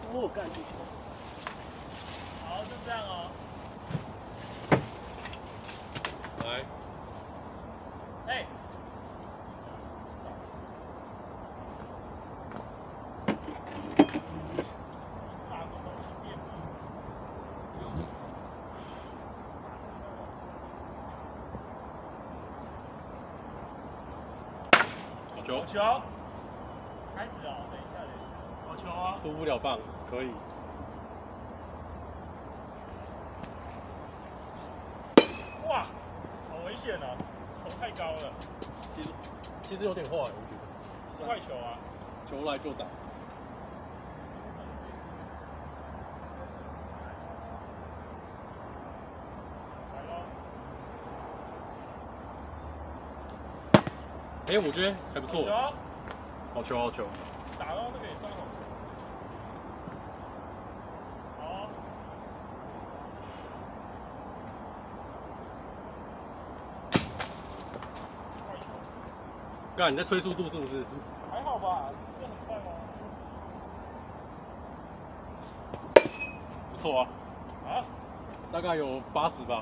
我干进去。 好，就这样哦。 来， 哎。 球， 球，开始哦，等一下，好球啊！ 出不了棒，可以。 哇，好危险啊！球太高了。 其实有点坏，我觉得。 是坏球啊！ 球来就打。 来喽。 哎，我觉得还不错。 好球， 好球，好球。 打到那个也算好球。好。坏球。 干，你在催速度是不是？ 还好吧，这很快吗？ 不错啊。 啊？ 大概有80吧。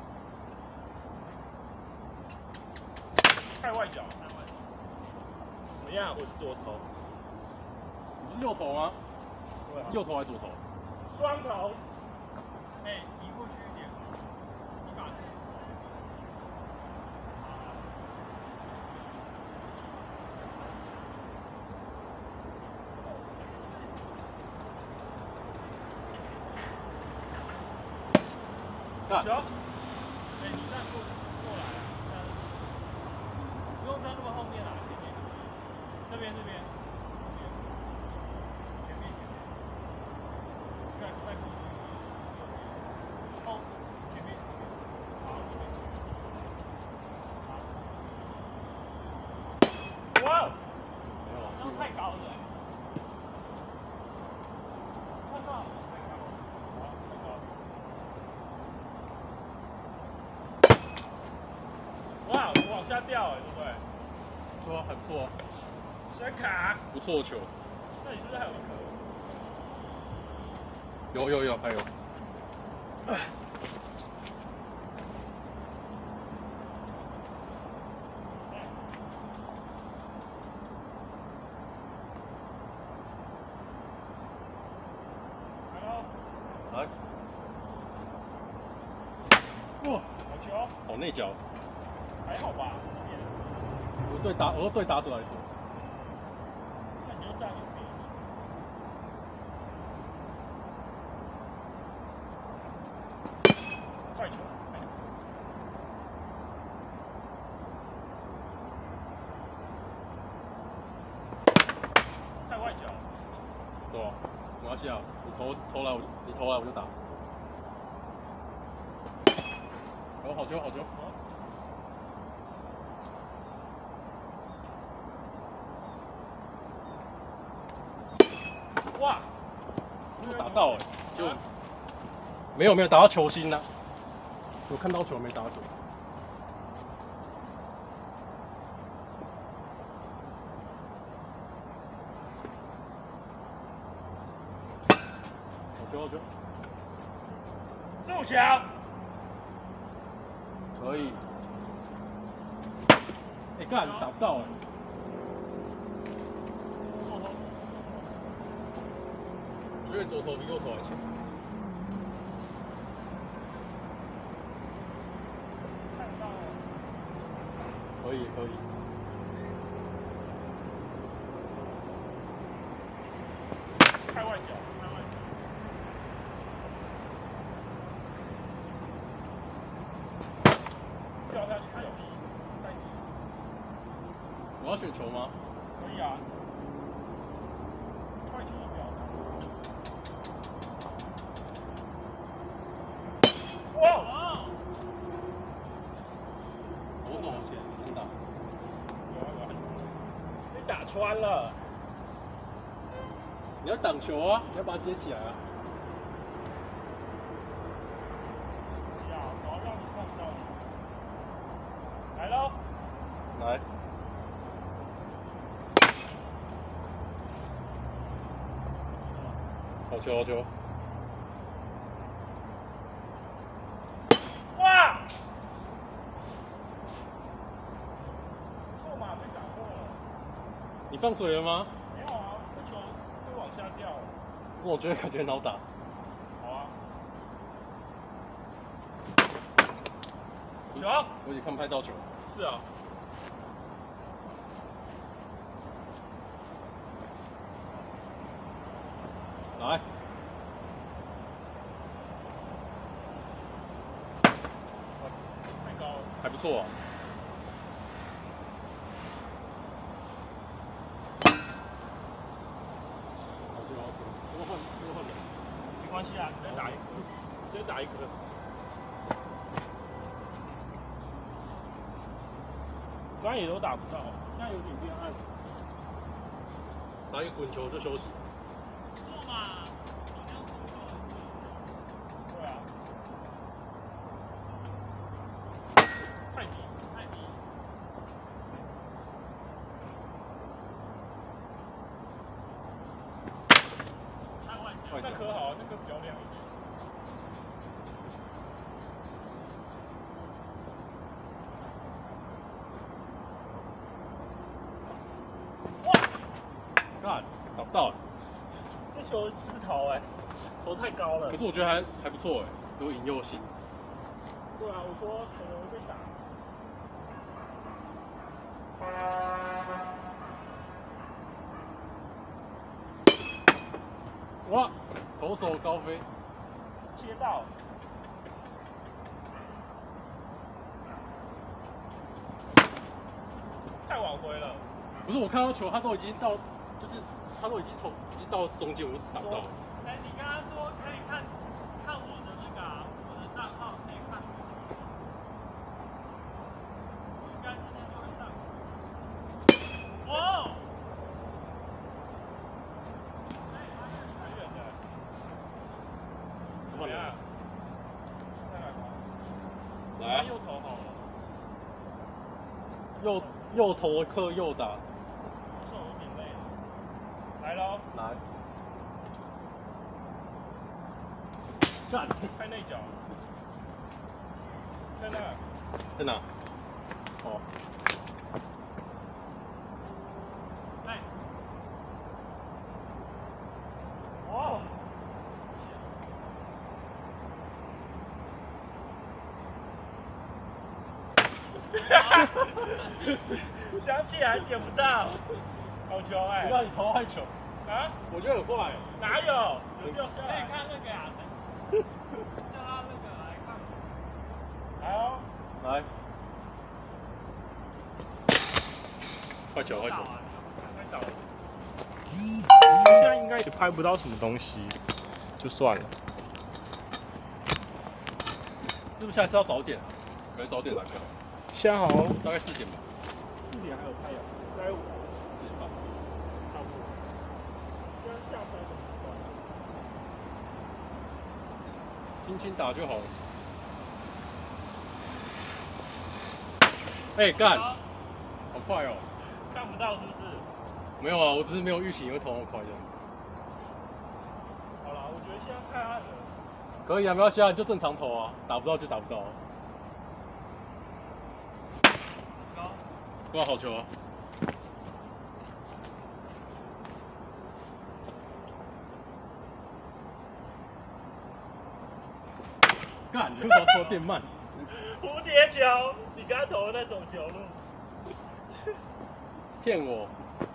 太外角，太外角。怎么样？我是左投。 你是右投吗？ 对啊。 右投还是左投？ 双投。哎，移过去一点。你把去。 干。 球。哎，你站过来啊，不用站那么后面啦，前面。这边。前面。再过去。后，前面。好，哇！ 没有啊。 这样太高了。看到。好，太高。哇，我往下掉对不对？ 对啊，还不错啊。 小卡。 不错球。 那你是不是还有一颗？ 有，还有。来。哇， 好球。 好内角。 还好吧。 我说对打者来说。 那你就站右边。快球。太外角。 对啊，没关系啊，你投来我就打。哦，好球，好球。 哇！ 没有打到哎，就没有打到球心呐。有看到球没打到球。好球。 速球。 可以。哎干，打不到哎。我觉得左投比右投还强。可以。 太外角。掉下去还有力，太低。 我要选球吗？ 可以啊。快球不要打。哇！ 我怎么先打？ 被打穿了。 你要挡球啊，你要把它接起来啊。 我要让你看到。来喽。 来。 好球好球！ 哇！错码被打破了。 你放水了吗？ 没有啊，这球会往下掉。 我觉得感觉很好打。 好啊。球。 我也看不太到球。 是啊。 来。 太高了。 还不错啊。 没关系啊，再打一颗，直接打一颗。刚刚也都打不到，现在有点变暗。 打一个滚球就休息。 做嘛？对啊。太低，太低。那颗好，那颗比较亮一点。 干，打不到。 这球失投哎，投太高了。 可是我觉得还不错哎，有引诱性。 对啊，我说可能会被打。 哇，投手高飞， 切到。太晚回了。 不是我看到球，他都已经到，就是他都已经到中间，我就打不到了。 哎，你刚刚说可以看我的那个啊，我的账号可以看。应该今天就会上。哦。哎，太远了。怎么样？再来吧。 来。 右投好了。 右投克右打。 手有点累了。来喽。 来。干！ 开内角。在那。 在哪？哦。 来。哦。想起来点不到。好球哎！ 不知道你投太球。 啊？ 我觉得很快。 哪有？有掉下来。可以看那个呀。叫他那个来看。来哦。 来。快球快球。 快找。我觉得现在应该也拍不到什么东西，就算了。 是不是下次要早点啊？可以早点来看。 现在好像大概4点吧。 4点还有太阳，大概5点半，差不多。现在下班了。 轻轻打就好了。哎，干！好快哦。 看不到是不是？ 没有啊，我只是没有预期你会投那么快这样。 好啦，我觉得现在太暗了。 可以啊，没关系啊，你就正常投啊，打不到就打不到啊。哇，好球啊！干，你为什么投变慢？ 蝴蝶球，你刚刚投的那种球路。 骗我！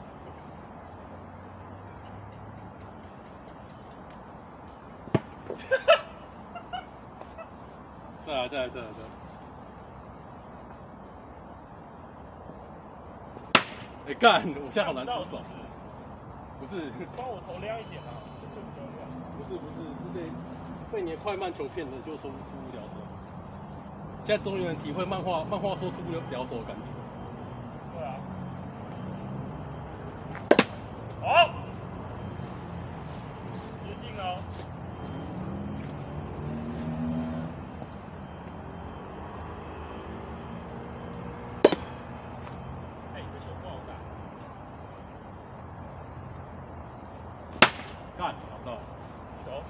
再来。哎干，我现在好难出手。不是。 帮我投亮一点啊，这个比较亮。 不是，被你的快慢球骗的，就说出不了手。现在终于能体会漫画说出不了手的感觉。 对啊。好。接近哦。哎，这球不好打。 干，打不到。 有。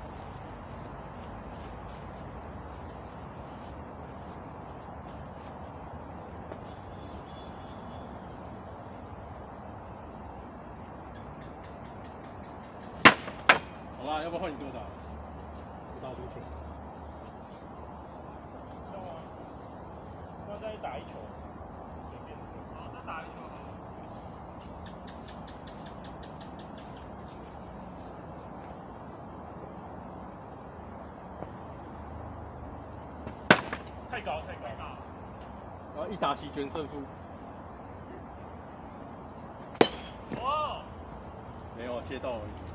好啦，要不要换你给我打？我打足球。 要再打一球，随便。好，再打一球好了。太高，太高。 然后一打席全胜负。 哦。 没有，切到而已。